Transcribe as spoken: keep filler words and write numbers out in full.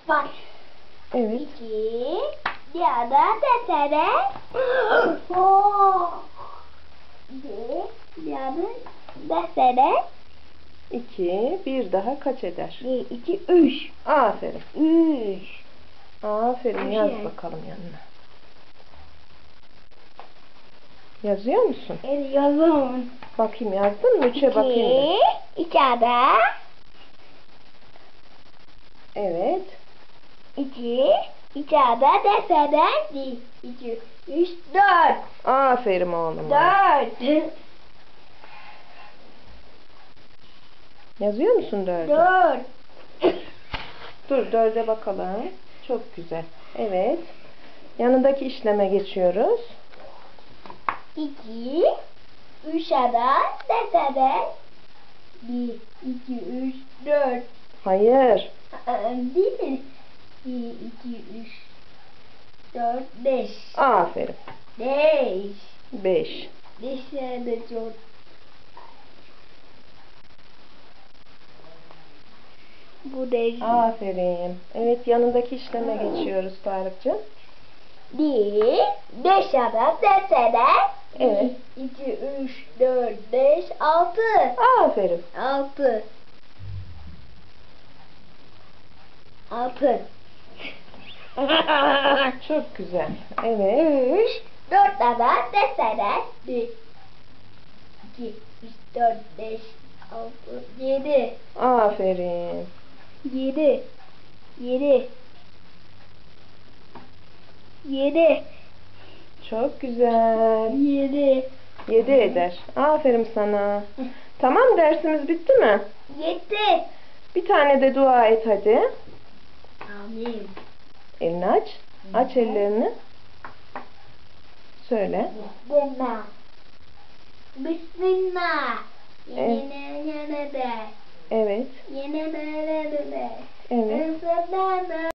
Bak. Evet. İki. Diğer desene. Oh. İki. Diğer desene. iki. Bir daha kaç eder? Bir, iki, üç. Aferin. Üç. Aferin. Üç Yaz yani. bakalım yanına. Yazıyor musun? Evet, yazın. Bakayım yazdın mı? Üçe bakayım da. İki. İçeride. Evet. İki. İçeride desene. Bir, iki, üç, dört. Aferin oğlum. Dört. Yazıyor musun dörde? Dört. Dur dörde bakalım. Çok güzel. Evet. Yanındaki işleme geçiyoruz. İki. Üç ada desene. Bir, iki, üç, dört. Hayır. Aa, değil mi? Bir, iki, üç, dört, beş. Aferin. Beş. Beş. Beşler de çok. Bu değil. Aferin. Evet yanındaki işleme geçiyoruz Tarık'cığım. Bir, beş ada desene. Evet. Bir, iki, üç, dört, beş, altı. Aferin. Altı. Altı. Çok güzel. Evet. Üç, dört ada desene. Bir, iki, üç, dört, beş, altı, yedi. Aferin. Yedi. Yedi. Yedi. Çok güzel. Yedi. Yedi eder. Aferin sana. Tamam dersimiz bitti mi? Yedi. Bir tane de dua et hadi. Amin. Elini aç. Aç ellerini. Söyle. Bismillah. Bismillah. Evet. Yine yine de. Evet. Yine de de de. Evet. Bismillah.